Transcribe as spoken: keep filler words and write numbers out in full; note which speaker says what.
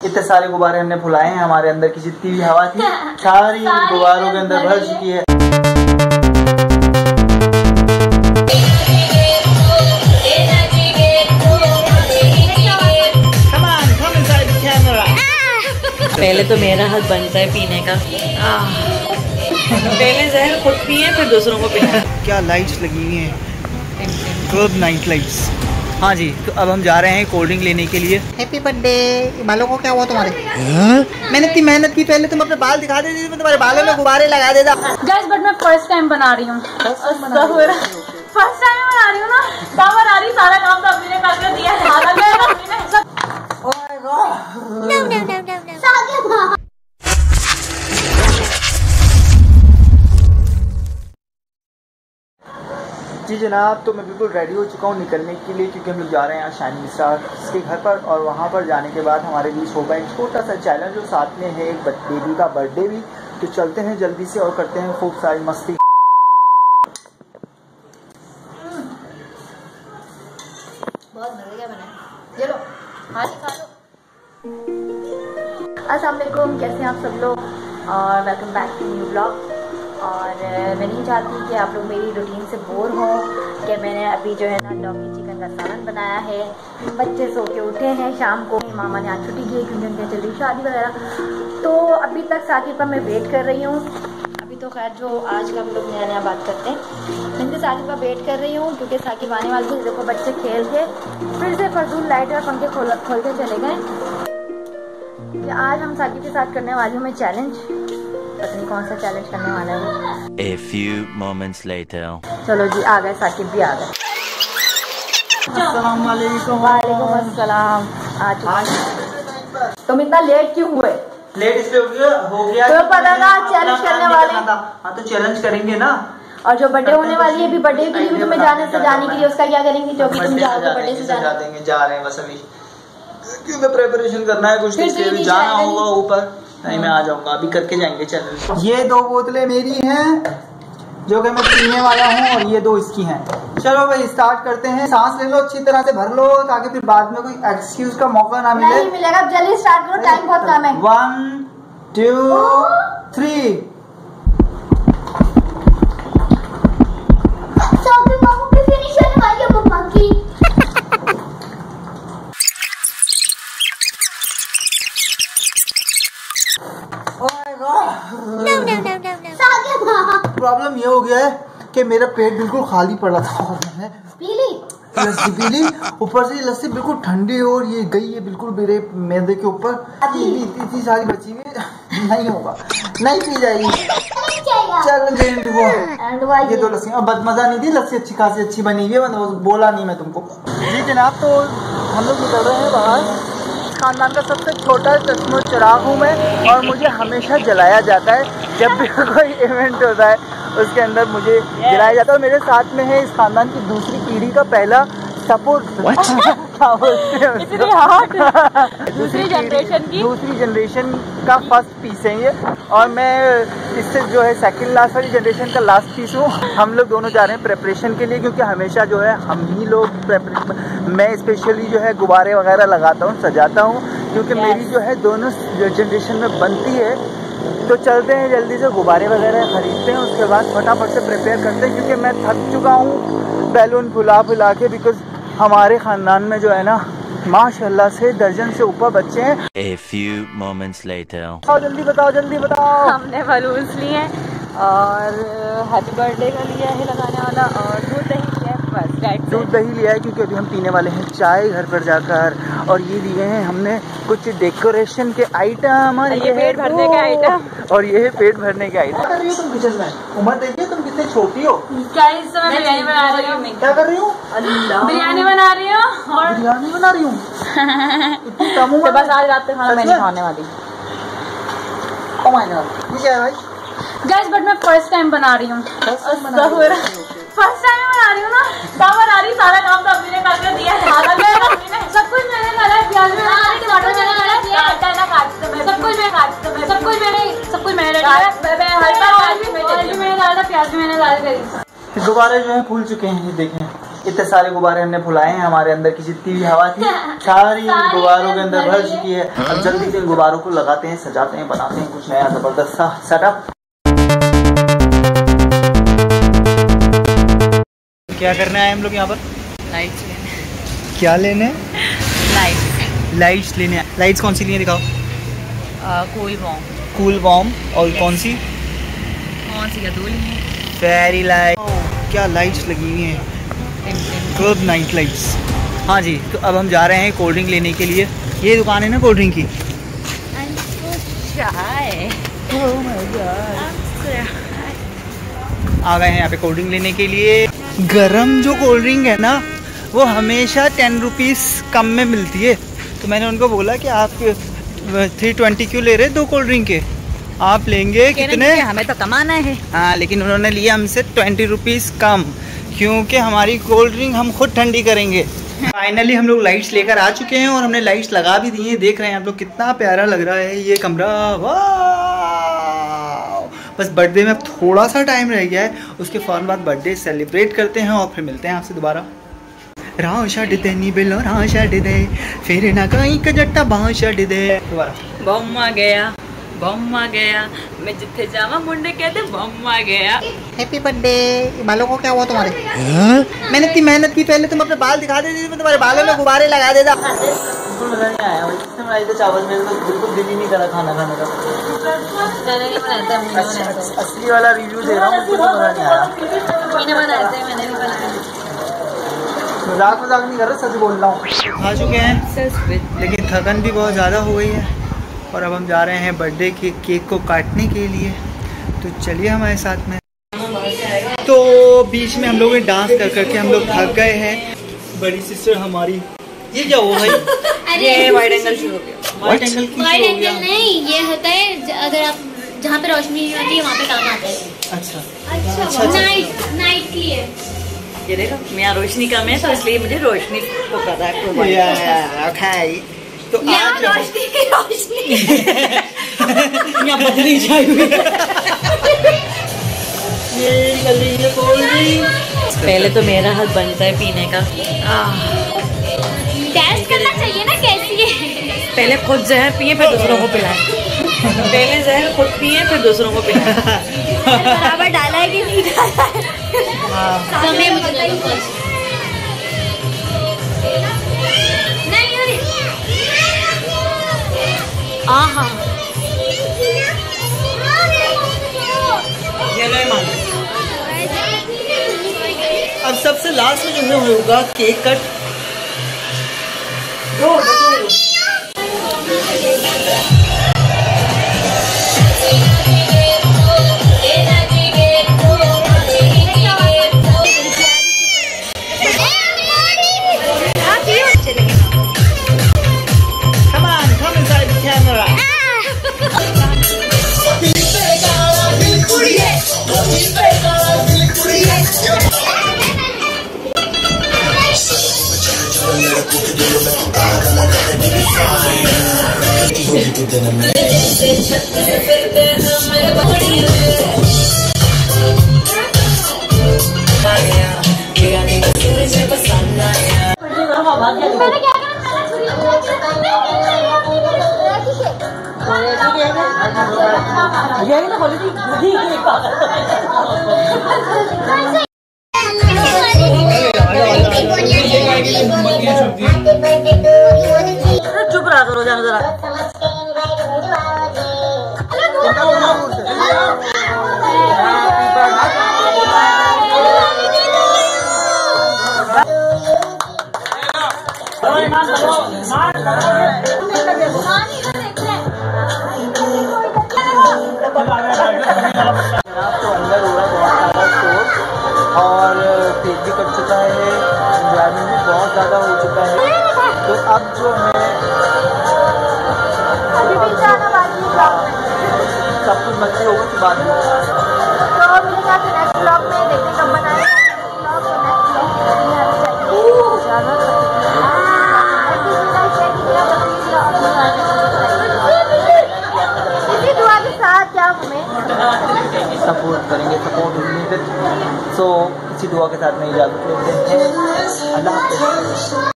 Speaker 1: इतने सारे गुब्बारे हमने फुलाए हैं, हमारे अंदर की जितनी भी हवा थी सारी गुब्बारों के अंदर भर चुकी है।
Speaker 2: पहले तो मेरा हक बनता है पीने का। पहले जहर खुद पिए फिर दूसरों को पिए।
Speaker 1: क्या लाइट्स लगी हुई हैं, गुड नाइट लाइट्स। हाँ जी, तो अब हम जा रहे हैं कोल्ड ड्रिंक लेने के लिए। Happy birthday. बालों को क्या हुआ तुम्हारे? मैंने इतनी मेहनत की, पहले तुम अपने बाल दिखा देती थी, मैं तुम्हारे बालों में गुब्बारे लगा देता।
Speaker 3: गाइस बट मैं फर्स्ट टाइम बना रही हूँ, फर्स्ट टाइम बना रही हूँ ना, काम बना रही, सारा काम तो अभी ने करके दिया है।
Speaker 1: जी जनाब, तो मैं बिल्कुल रेडी हो चुका हूँ निकलने के लिए, क्योंकि हम लोग जा रहे हैं शाइनिंग स्टार के घर पर, और वहाँ पर जाने के बाद हमारे बीच होगा एक छोटा सा चैलेंज, और साथ में है एक बेबी का बर्थडे भी। तो चलते हैं जल्दी से और करते हैं खूब सारी मस्ती।
Speaker 3: बहुत मजे का बना है, ये लो, हाथ खा लो। अस्सलाम वालेकुम, कैसे हैं आप सब लोग, और welcome back to new blog. और मैं नहीं चाहती कि आप लोग मेरी रूटीन से बोर हों, कि मैंने अभी जो है ना लौकी चिकन का सालन बनाया है, बच्चे सो के उठे हैं, शाम को मामा ने आज छुट्टी की क्योंकि उनके जल्दी शादी वगैरह, तो अभी तक साकिब का मैं वेट कर रही हूँ। अभी तो खैर जो आज का हम लोग नया नया बात करते हैं, इनके साकिब का वेट कर रही हूँ क्योंकि साकिब आने वाले थे। देखो बच्चे खेल के फिर से फजूल लाइट और पंखे खोल खोल के चले गए। आज हम साकिब के साथ करने वाली हूँ मैं चैलेंज, पता नहीं कौन सा चैलेंज करने वाला है।
Speaker 4: A few moments later.
Speaker 3: चलो जी, आ गए, साकिब भी आ गए।
Speaker 1: अस्सलाम वालेकुम।
Speaker 3: वालेकुम अस्सलाम। आ चुके। तुम इतना लेट क्यों हुए?
Speaker 1: लेट इसलिए हो गया हो गया
Speaker 3: तो पता ना चैलेंज करने वाले।
Speaker 1: हाँ तो चैलेंज करेंगे ना।
Speaker 3: और जो बर्थडे होने वाली है, अभी बर्थडे के लिए भी तुम्हें जाने से जाने के लिए उसका क्या करेंगे? जो भी तुम जाओगे बर्थडे से
Speaker 1: जा देंगे, जा रहे हैं बस अभी, क्योंकि प्रिपरेशन करना है कुछ, इसलिए भी जाना होगा ऊपर। नहीं मैं आ जाऊंगा, अभी करके जाएंगे चैलेंज। ये दो बोतलें मेरी हैं जो कि मैं पीने वाला हूँ, और ये दो इसकी हैं। चलो भाई स्टार्ट करते हैं। सांस ले लो, अच्छी तरह से भर लो, ताकि फिर बाद में कोई एक्सक्यूज का मौका ना मिले।
Speaker 3: नहीं मिलेगा, जल्दी स्टार्ट करो, टाइम बहुत कम है।
Speaker 1: One two three. प्रॉब्लम ये हो गया है कि मेरा पेट बिल्कुल खाली पड़ा था, और मैंने पीली लस्सी पी ली, ऊपर से ये लस्सी बिल्कुल ठंडी, और ये गई है बिल्कुल मेरे मैदे के ऊपर। इतनी सारी बची हुई नहीं होगा, नहीं पी जाएगी। चल ये दो लस्सी, अब बदमजा नहीं थी, लस्सी अच्छी खासी अच्छी बनी हुई है, बोला नहीं मैं तुमको। जी जनाब, तो हम लोग निकल रहे हैं बाहर। खानदान का सबसे छोटा चश्मो चिराग हूँ मैं, और मुझे हमेशा जलाया जाता है जब भी कोई इवेंट होता है, उसके अंदर मुझे जलाया जाता है। और मेरे साथ में है इस खानदान की दूसरी पीढ़ी का पहला सपोर्ट क्या बोलते हैं
Speaker 3: दूसरी जनरेशन की
Speaker 1: दूसरी जनरेशन का फर्स्ट पीस है ये, और मैं इससे जो है सेकंड लास्ट वाली जनरेशन का लास्ट पीस हूँ। हम लोग दोनों जा रहे हैं प्रेपरेशन के लिए, क्योंकि हमेशा जो है हम ही लोग प्रेपरेशन, मैं स्पेशली जो है गुब्बारे वगैरह लगाता हूँ, सजाता हूँ, क्योंकि yes. मेरी जो है दोनों जनरेशन में बनती है। तो चलते हैं जल्दी से गुब्बारे वगैरह खरीदते हैं, उसके बाद फटाफट से प्रिपेयर करते हैं, क्योंकि मैं थक चुका हूँ बैलून फुला फुला के, बिकॉज हमारे खानदान में जो है ना माशाल्लाह से दर्जन से ऊपर बच्चे हैं।
Speaker 4: A few moments later.
Speaker 1: बताओ जल्दी बताओ जल्दी बताओ।
Speaker 3: हमने बलून्स लिए और हैप्पी बर्थडे का लिया है लगाने वाला, और दूध दही लिया है, बस राइट।
Speaker 1: दूध दही लिया है क्योंकि अभी हम पीने वाले हैं चाय घर पर जाकर, और ये लिए हैं हमने कुछ डेकोरेशन के आइटम, और ये
Speaker 3: पेट भरने के आइटम,
Speaker 1: और ये है पेट भरने के आइटम। क्या कर रही हो तुम किचन में? उम्र देखिए तुम कितनी छोटी हो।
Speaker 3: क्या इस समय बिरयानी बना रही हूँ?
Speaker 1: क्या कर रही हूँ?
Speaker 3: बिरयानी बना रही हूँ। और
Speaker 1: बिरयानी बना रही हूँ? इतनी कम उम्र?
Speaker 3: बस आज रात खाना मैं नहीं खाने वाली।
Speaker 1: ओ माय गॉड, ये क्या है भाई?
Speaker 3: गाइस बट मैं फर्स्ट टाइम बना रही हूँ, फर्स्ट टाइम बना रही हूँ ना, काम बना रही, सारा काम तो अभी ने करके दिया है। सब कुछ मैंने करा है, प्याज मैंने करा है, टमाटर मैंने करा है, सब कुछ मैं काट सब कुछ मैंने सब कुछ मैंने डाला, ऑयल भी मैंने डाला, प्याज भी मैंने डाल करी।
Speaker 1: गुब्बारे जो है फूल चुके हैं, ये देखें, इतने सारे गुब्बारे हमने फुलाए हैं, हमारे अंदर की जितनी भी हवा थी सारी गुब्बारों के अंदर भर चुकी है। अब जल्दी से इन गुब्बारों को लगाते हैं, सजाते हैं, बनाते हैं कुछ नया जबरदस्त सा सेटअप। क्या करना है हम लोग यहाँ पर?
Speaker 2: लाइट्स लेने।
Speaker 1: क्या लेने?
Speaker 2: लाइट्स।
Speaker 1: लाइट्स लेने। लाइट्स कौन सी लिए दिखाओ?
Speaker 2: Cool warm.
Speaker 1: Cool warm. और कौन सी?
Speaker 2: कौन सी? दूल्ही।
Speaker 1: Fairy light. क्या लाइट्स लगी हुई हैं, क्लब नाइट लाइट्स। हाँ जी, तो अब हम जा रहे हैं कोल्ड ड्रिंक लेने के लिए। ये दुकान है ना कोल्ड ड्रिंक की। आ गए हैं यहाँ पे कोल्ड ड्रिंक लेने के लिए। गरम जो कोल्ड ड्रिंक है ना वो हमेशा टेन रुपीज़ कम में मिलती है, तो मैंने उनको बोला कि आप थ्री ट्वेंटी क्यों ले रहे दो कोल्ड ड्रिंक के, आप लेंगे कितने?
Speaker 2: हमें तो कमाना है।
Speaker 1: हाँ, लेकिन उन्होंने लिया हमसे ट्वेंटी रुपीज़ कम, क्योंकि हमारी कोल्ड ड्रिंक हम खुद ठंडी करेंगे। फाइनली हम लोग लाइट्स लेकर आ चुके हैं और हमने लाइट्स लगा भी दी हैं। देख रहे हैं आप लोग कितना प्यारा लग रहा है ये कमरा। वाह! बस बर्थडे में अब थोड़ा सा टाइम रह गया है, उसके फ़ौरन बाद बर्थडे सेलिब्रेट करते हैं और फिर मिलते हैं आपसे दोबारा। राह छड़ दे नी बिलो राह छड़ दे, फिर ना कहीं कजट्टा बाह छड़ दे। दोबारा।
Speaker 2: बम आ गया, बम आ गया, मैं जिथे जावा मुंडे कहते बम आ गया।
Speaker 1: Happy birthday. बालों को क्या हुआ तुम्हारे? मैंने इतनी मेहनत की, पहले तुम अपने बाल दिखा देती, मैं तुम्हारे बालों में गुब्बारे लगा देता। बिल्कुल मजा नहीं आया, इससे बनाई थी चावल, मेरे को बिल्कुल दिल ही नहीं करा खाना खाने का। असली वाला रिव्यू दे रहा हूँ, मुझे मजा नहीं आया। मजाक मजाक नहीं कर रहा, सच बोल रहा हूँ। आ चुके हैं लेकिन थकन भी बहुत ज़्यादा हो गई है और अब हम जा रहे हैं बर्थडे के केक को काटने के लिए, तो चलिए हमारे साथ में। तो बीच में हम लोग ने डांस कर करके हम लोग थक गए हैं। बड़ी सिस्टर हमारी, ये क्या हुआ भाई?
Speaker 2: ये वाइड एंगल शुरू हो गया।
Speaker 1: वाइड एंगल की
Speaker 3: वाइड
Speaker 1: हो गया?
Speaker 3: एंगल नहीं, ये होता है अगर आप जहाँ पे रोशनी नहीं होती है वहाँ पे काम आता है।
Speaker 1: अच्छा
Speaker 3: अच्छा, नाइट नाइट के लिए।
Speaker 2: ये देखो यहाँ रोशनी कम है तो इसलिए मुझे रोशनी को कर रहा है।
Speaker 1: या ओके, तो आज
Speaker 3: रोशनी की रोशनी
Speaker 2: यहाँ बदली जाएगी। पहले तो मेरा हाथ बनता है पीने का।
Speaker 3: टेस्ट करना चाहिए ना कैसी है।
Speaker 2: पहले खुद जहर पिए फिर दूसरों को पिलाएं। पहले जहर खुद पिए फिर दूसरों को पिलाएं।
Speaker 3: बराबर डाला है कि नहीं डाला है? समय मुझे नहीं कुछ नहीं। आहा,
Speaker 1: अब सबसे लास्ट में जो है होगा केक कट।
Speaker 2: चुप रहा करो, जानो जरा।
Speaker 1: तो अंदर हो रहा है बहुत सारा शोर और केक भी कट चुका है, एंजॉयमेंट भी बहुत ज़्यादा हो चुका है। तो अब जो है सब कुछ मस्ती होगा तो बाद में सपोर्ट करेंगे, सपोर्ट सो इसी दुआ के साथ मैं इजाज़त लेते हैं। अल्लाह हाफ़िज़।